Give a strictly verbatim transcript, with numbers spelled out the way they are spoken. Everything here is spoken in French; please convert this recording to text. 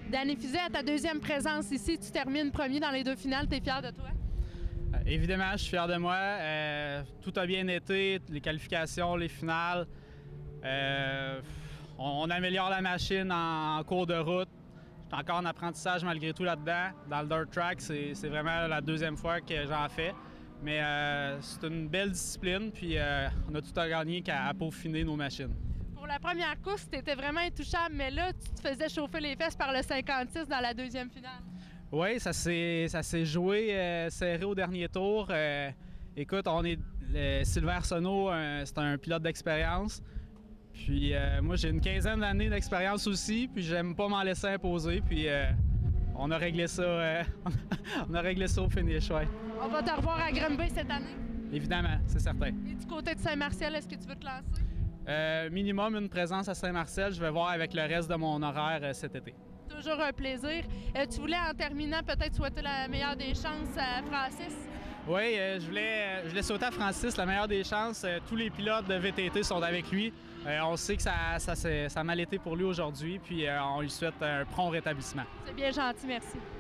Danny Fizet, à ta deuxième présence ici, tu termines premier dans les deux finales. Tu es fier de toi? Euh, évidemment, je suis fier de moi. Euh, tout a bien été, les qualifications, les finales. Euh, on, on améliore la machine en, en cours de route. Je suis encore en apprentissage malgré tout là-dedans. Dans le dirt track, c'est vraiment la deuxième fois que j'en fais. Mais euh, c'est une belle discipline, puis euh, on a tout à gagner qu'à peaufiner nos machines. Pour la première course, tu étais vraiment intouchable, mais là, tu te faisais chauffer les fesses par le cinquante-six dans la deuxième finale. Oui, ça s'est joué euh, serré au dernier tour. Euh, écoute, on est euh, Sylvain Arsenault, euh, c'est un pilote d'expérience. Puis euh, moi, j'ai une quinzaine d'années d'expérience aussi, puis j'aime pas m'en laisser imposer. Puis euh, on a réglé ça, euh, on a réglé ça au finish, ouais. On va te revoir à Granby cette année? Évidemment, c'est certain. Et du côté de Saint-Martial, est-ce que tu veux te lancer? Euh, minimum une présence à Saint-Martial. Je vais voir avec le reste de mon horaire euh, cet été. Toujours un plaisir. Euh, tu voulais, en terminant, peut-être souhaiter la meilleure des chances à Francis? Oui, euh, je, voulais, je voulais souhaiter à Francis la meilleure des chances. Euh, tous les pilotes de V T T sont avec lui. Euh, on sait que ça, ça, ça a mal été pour lui aujourd'hui, puis euh, on lui souhaite un prompt rétablissement. C'est bien gentil, merci.